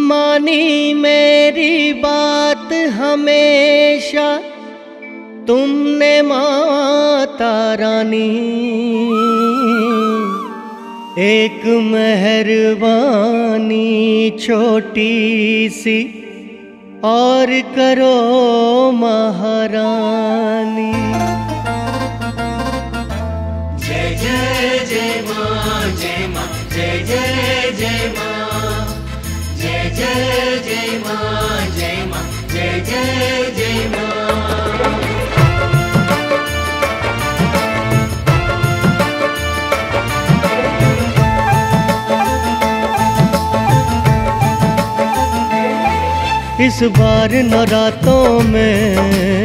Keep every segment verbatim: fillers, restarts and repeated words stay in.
मानी मेरी बात हमेशा तुमने माता रानी, एक मेहरबानी छोटी सी और करो महारानी। जय जय जय माँ, जय माँ, जय जय जय माँ, जय जय जय माँ, जय माँ, जय जय जय माँ। इस बार नवरातों में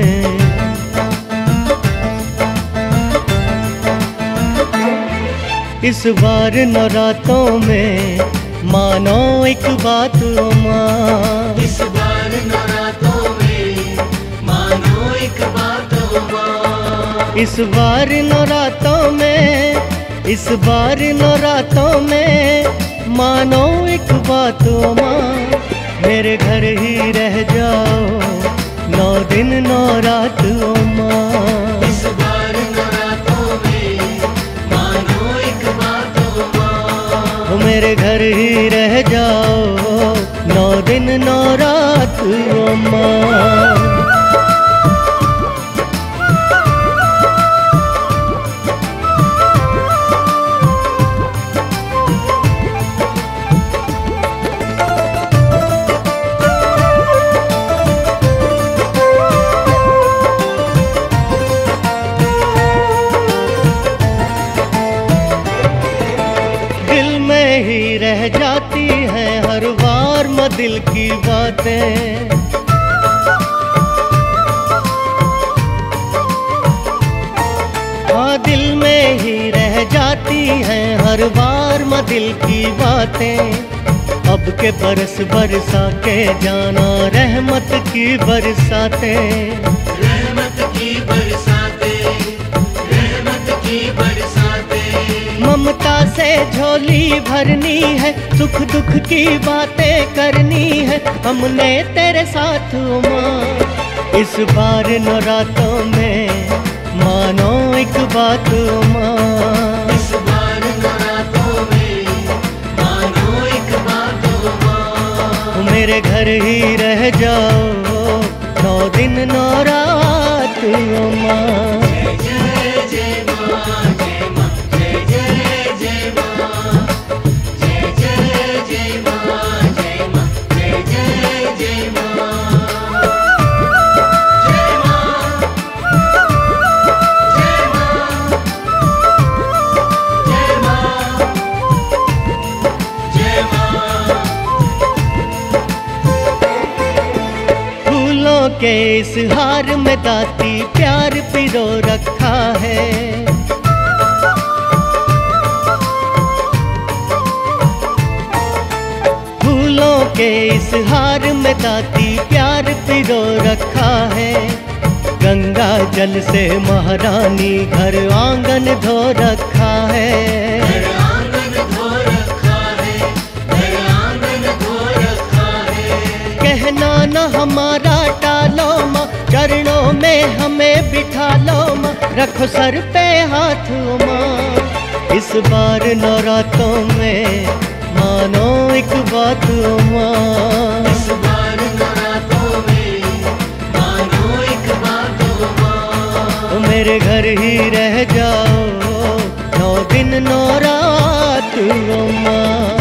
इस बार नवरातों में मानो एक बात ओ माँ। इस बार नवरातों में मानो एक बात ओ माँ। इस बार नवरातों में इस बार नवरातों में मानो एक बात ओ माँ। मेरे घर ही रह जाओ नौ दिन नौ रात ओ माँ। इस बार नवरातों में मानो एक बात ओ माँ। मेरे घर ही रह जाओ नौ दिन नौ रात ओ माँ। ही रह जाती हैं हर बार म दिल की बातें। हाँ दिल में ही रह जाती हैं हर बार म दिल की बातें। अब के बरस बरसा के जाना रहमत की बरसाते, रहमत की बरसाते, रहमत की बरसाते। ममता से झोली भरनी है, सुख दुख की बातें करनी है हमने तेरे साथ ओ माँ। इस बार नवरातों में मानो एक बात ओ माँ। इस बार नवरातों में मानो एक बात ओ माँ। मेरे घर ही रह जाओ नौ दिन नौ रात ओ माँ। जय जय जय माँ, जय माँ, जय जय जय माँ, जय जय जय माँ, जय माँ, जय जय जय माँ। जय माँ, जय माँ, जय माँ, जय माँ। फूलों के इस हार में दाती प्यार पिरो रखा है। फूलों के इस हार में दाती प्यार पिरो रखा है। गंगा जल से महारानी घर आंगन धो रखा है। घर आंगन धो रखा है, घर आंगन धो रखा है। कहना न हमारा टालो माँ, चरणों में हमें बिठा लो माँ। रखो सर पे हाथ ओ माँ। इस बार नवरातों में मानो एक बात ओ माँ। इस बार नवरातों में मानो एक बात ओ माँ। मेरे घर ही रह जाओ नौ दिन नौ रात ओ माँ।